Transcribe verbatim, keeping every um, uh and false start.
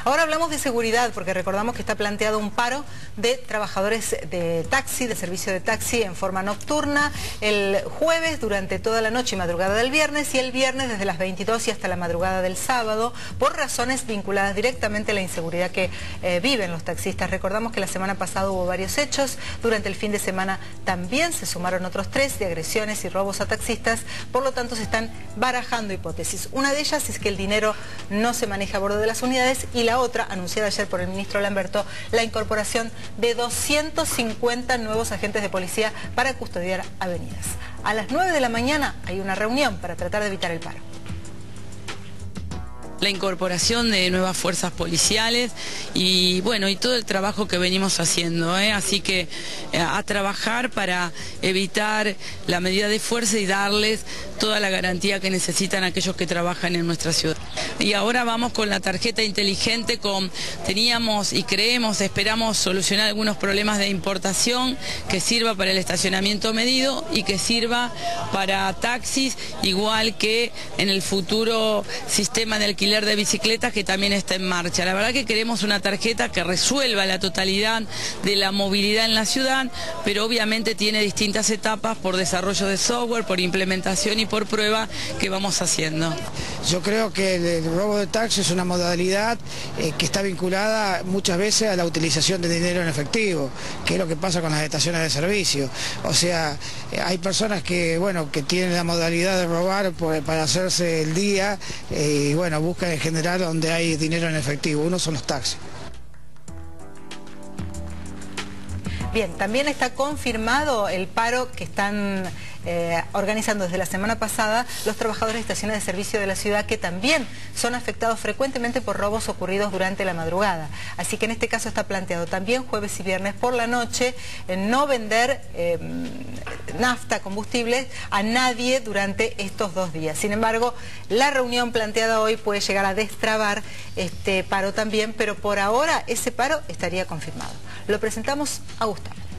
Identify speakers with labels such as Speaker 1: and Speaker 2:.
Speaker 1: Ahora hablamos de seguridad, porque recordamos que está planteado un paro de trabajadores de taxi, de servicio de taxi en forma nocturna, el jueves durante toda la noche y madrugada del viernes, y el viernes desde las veintidós y hasta la madrugada del sábado, por razones vinculadas directamente a la inseguridad que eh, viven los taxistas. Recordamos que la semana pasada hubo varios hechos, durante el fin de semana también se sumaron otros tres de agresiones y robos a taxistas, por lo tanto se están barajando hipótesis. Una de ellas es que el dinero no se maneja a bordo de las unidades, y la otra, anunciada ayer por el ministro Lamberto, la incorporación de doscientos cincuenta nuevos agentes de policía para custodiar avenidas. A las nueve de la mañana hay una reunión para tratar de evitar el paro.
Speaker 2: La incorporación de nuevas fuerzas policiales y bueno, y todo el trabajo que venimos haciendo, ¿eh? Así que eh, a trabajar para evitar la medida de fuerza y darles toda la garantía que necesitan aquellos que trabajan en nuestra ciudad. Y ahora vamos con la tarjeta inteligente, con teníamos y creemos, esperamos solucionar algunos problemas de importación, que sirva para el estacionamiento medido y que sirva para taxis, igual que en el futuro sistema de alquiler de bicicletas que también está en marcha. La verdad que queremos una tarjeta que resuelva la totalidad de la movilidad en la ciudad, pero obviamente tiene distintas etapas por desarrollo de software, por implementación y por prueba que vamos haciendo.
Speaker 3: Yo creo que el, el robo de taxi es una modalidad eh, que está vinculada muchas veces a la utilización de dinero en efectivo, que es lo que pasa con las estaciones de servicio. O sea, eh, hay personas que, bueno, que tienen la modalidad de robar por, para hacerse el día eh, y bueno, buscan en general donde hay dinero en efectivo. Uno son los taxis.
Speaker 1: Bien, también está confirmado el paro que están eh, organizando desde la semana pasada los trabajadores de estaciones de servicio de la ciudad, que también son afectados frecuentemente por robos ocurridos durante la madrugada. Así que en este caso está planteado también jueves y viernes por la noche eh, no vender eh, nafta, combustibles a nadie durante estos dos días. Sin embargo, la reunión planteada hoy puede llegar a destrabar este paro también, pero por ahora ese paro estaría confirmado. Lo presentamos a Gustavo.